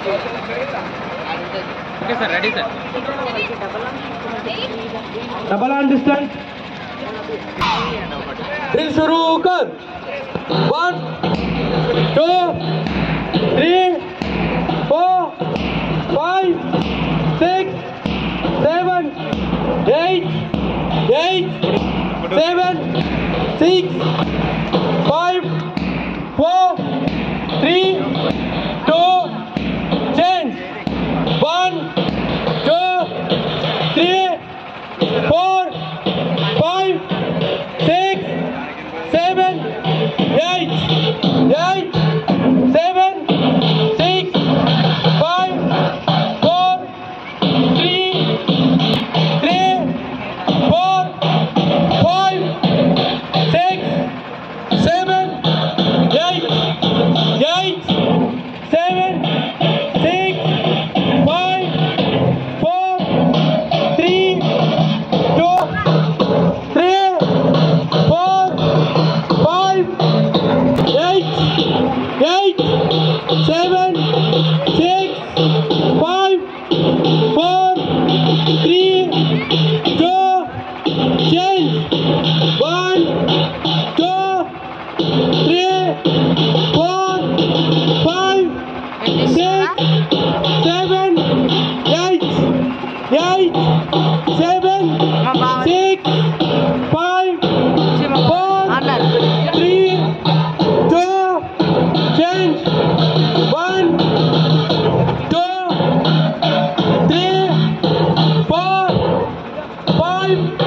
Okay sir, ready sir. Double on distance drill शुरू कर 1 2 3 4 5 6 7 8 7 6 5 4 3 2 change 1 2 3 4 5 6 7 8 7 6 5 4 3 4 5 6 7 8 7 6 5 4 3 2 3 4 5 8 7 6 5 4 3 2 change 1 2 3 4 5 6 7 8 7 6 5 4 3 2 change 1 2 3 4 5